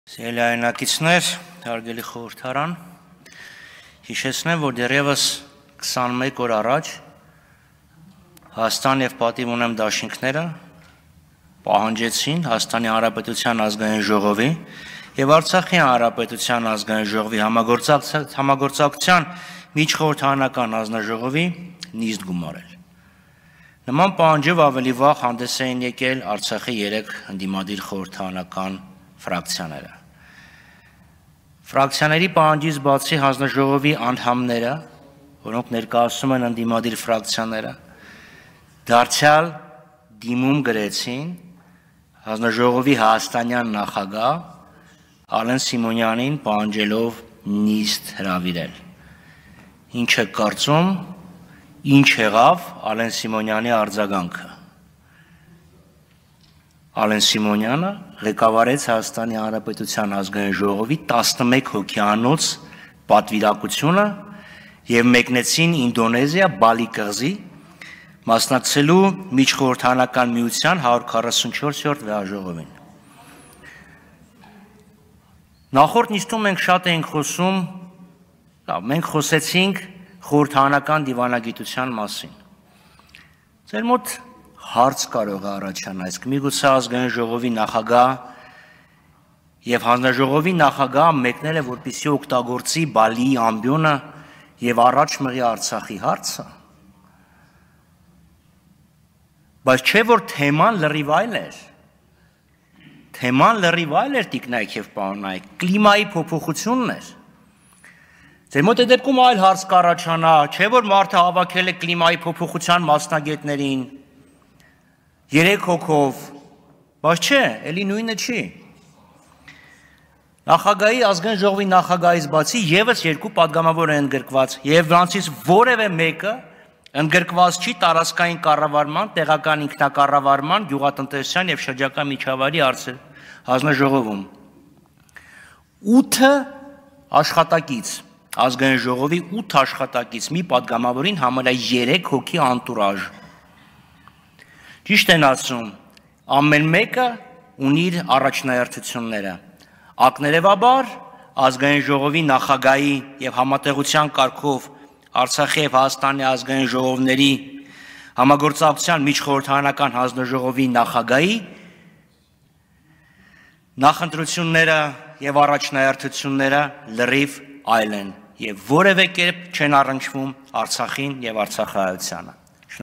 Սելայնակիցներ, հարգելի խորհրդարան, հիշեցնեմ, որ դեռևս 21 օր առաջ Հայաստան և պատիվ ունեմ դաշինքները պահանջեցին Հայաստանի Հանրապետության ազգային ժողովի և Արցախի Հանրապետության ազգային ժողովի համագործակցության միջխորհրդարանական հանձնաժողովի նիստ գումարել։ Նման պահանջով ավելի վաղ հանդես էին եկել Արցախի 3 ընդդիմադիր խորհրդարանական ֆրակցիաները։ Ֆրակցիաների պահանջից բացի հանձնաժողովի անդամները, որոնք ներկայացնում են ընդդիմադիր ֆրակցիաները, դարձյալ դիմում գրեցին հանձնաժողովի հայաստանյան նախագահ Ալեն Սիմոնյանին պահանջելով նիստ հրավիրել։ Ինչ եք կարծում, ինչ եղավ Ալեն Սիմոնյանի արձագանքը։ Ալեն Սիմոնյանը ղեկավարեց Հայաստանի Հանրապետության ազգային ժողովի 11 հոգեանոց պատվիրակությունը և մեկնեցին Ինդոնեզիա Բալի կղզի մասնակցելու միջխորհրդարանական միության 144-րդ վեհաժողովին։ Նախորդ նիստում մենք շատ էինք խոսում, մենք խոսեցինք խորհրդարանական դիվանագիտության մասին։ Ձեր մոտ հարց կարող է առաջանալ, իսկ միգուցե ազգային ժողովի նախագահ և հանձնաժողովի նախագահ մեկնել է, որպեսզի օգտագործի Բալիի ամբիոնը և առաջ մղի Արցախի հարցը։ Բայց չէ՞ որ թեման լրիվ այլ էր։ Թեման լրիվ այլ էր, տիկնայք և պարոնայք, կլիմայի փոփոխությունն էր։ Ձեր մոտ այդ դեպքում այլ հարց կառաջանա, չէ՞ որ մարդը հավաքել է կլիմայի փոփոխության մասնագետներին 3 հոգով, բայց չէ, էլի նույնը չի։ Նախագահի ազգային ժողովի նախագահից բացի ևս 2 պատգամավոր են ընդգրկված և նրանցից որևէ մեկը ընդգրկված չի տարածքային կառավարման, տեղական ինքնակառավարման, գյուղատնտեսության և շրջակա միջավայրի հանձնաժողովում։ 8 աշխատակից, ազգային ժողովի 8 աշխատակից, մի պատգամավորին համարյա 3 հոգի անտուրաժ։ Ճիշտ են ասում, ամեն մեկը ունի իր առաջնահերթությունները։ Ակներևաբար ազգային ժողովի նախագահի և համատեղության կարգով Արցախի և Հայաստանի ազգային ժողովների համագործակցության միջխորհրդարանական հանձնաժողովի նախագահի նախընտրությունները և առաջնահերթությունները լրիվ այլ են և որևէ կերպ չեն առնչվում Արցախին և արցախահայությանը։